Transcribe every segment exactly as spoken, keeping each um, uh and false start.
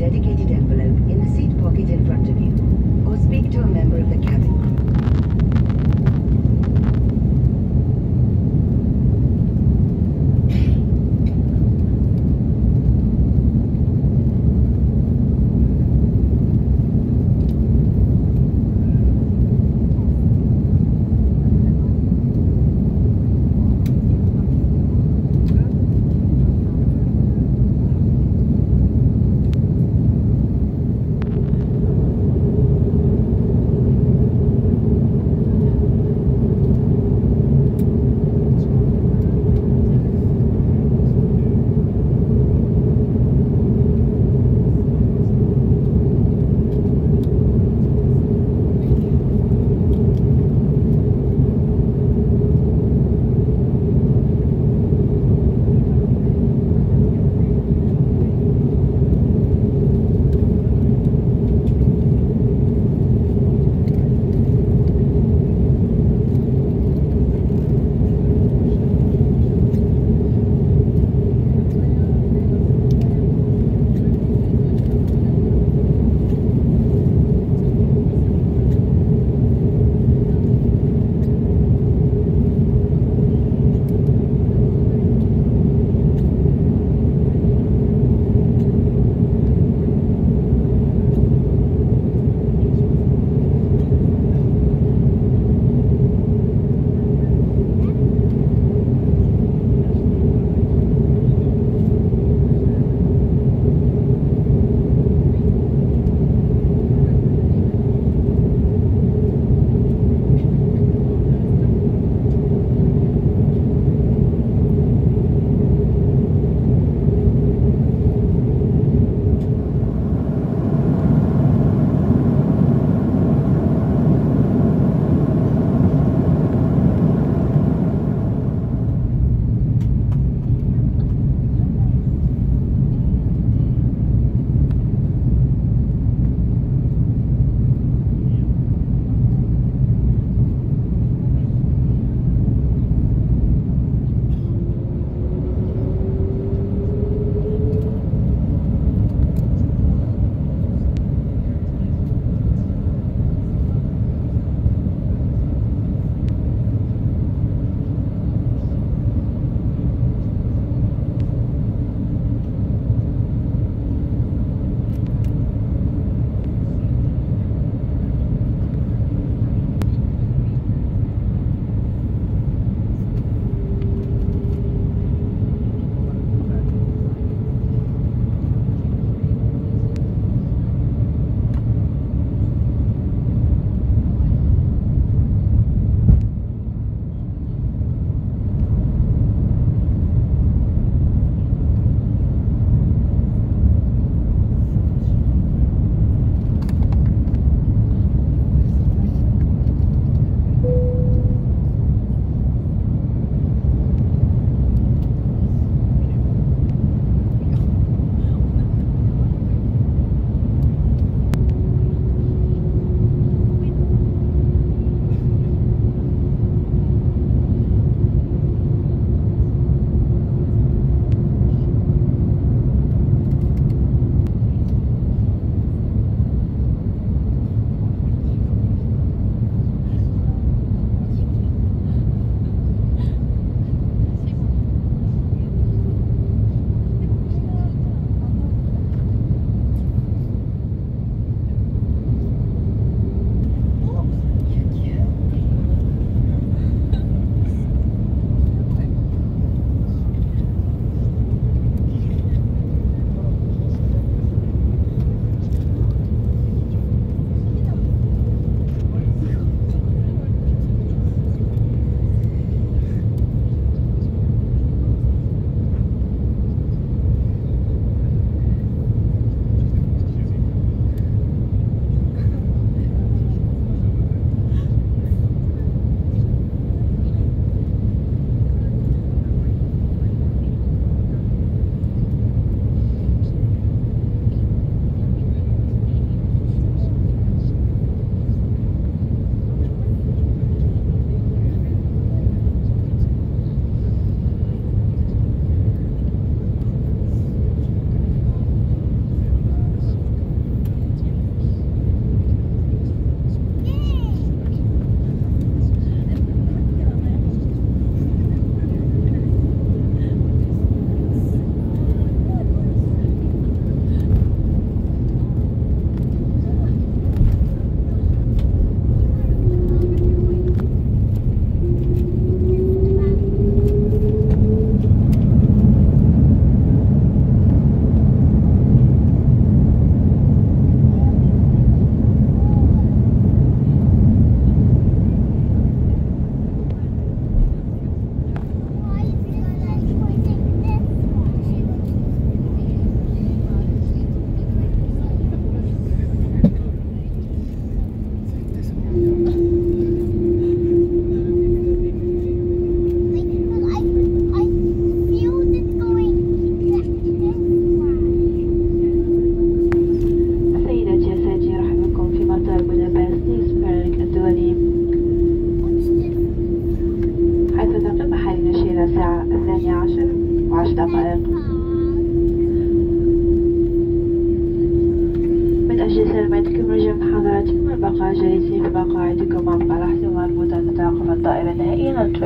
dedicated envelope in the seat pocket in front of you, or speak to a member of the cabin crew.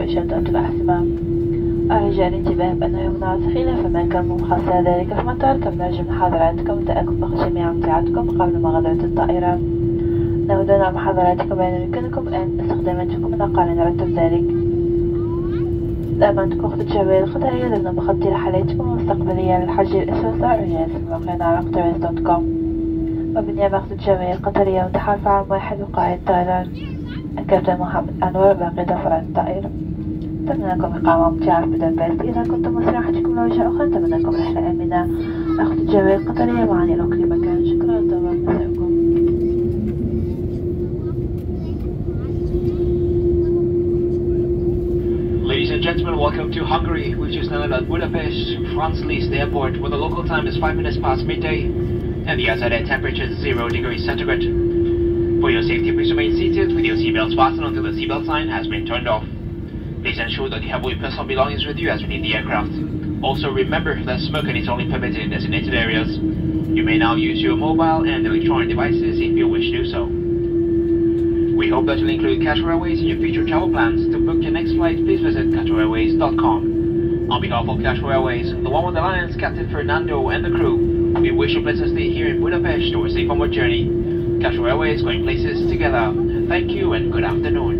شدة الأحزمة. أرجى الانتباه بأنه يمنع خلاف ما كان مخصص ذلك في مطار. كما نرجو من حضراتكم التأكد بخصوص جميع أمتعتكم قبل مغادرة الطائرة. نودنا مع حضراتكم بأن يمكنكم أن استخداماتكم من أقل نرتب ذلك. لأمانتكم أخذ الجوال القطرية ضمن مخطط رحلاتكم المستقبلية للحج الأسود الرجال في موقعنا على قطر دوت كوم. وبالنيابة أخذ الجوال القطرية متحرف عام واحد وقائد طيران الكابتن محمد أنور باقي فرع الطائرة. أتمنى لكم إقامة ممتعة في بودابست. إذا كنتم مسرحتكم لوجهة أخرى أتمنى لكم رحلة آمنة. أخذ الجوال القطرية معنا إلى كل مكان. شكرا لطوال مساءكم. Ladies and gentlemen, welcome to Hungary. We've just landed at Budapest, France-Liszt Airport, where the local time is five minutes past midday, and the outside air temperature is zero degrees centigrade. For your safety, please remain seated with your seatbelts fastened until the seatbelt sign has been turned off. Please ensure that you have all your personal belongings with you as we leave the aircraft. Also remember that smoking is only permitted in designated areas. You may now use your mobile and electronic devices if you wish to do so. We hope that you'll include Qatar Airways in your future travel plans. To book your next flight, please visit qatar airways dot com. On behalf of Qatar Airways, the One with the Lions, Captain Fernando and the crew, we wish you a pleasant stay here in Budapest or a safe onward journey. Qatar Airways, going places together. Thank you and good afternoon.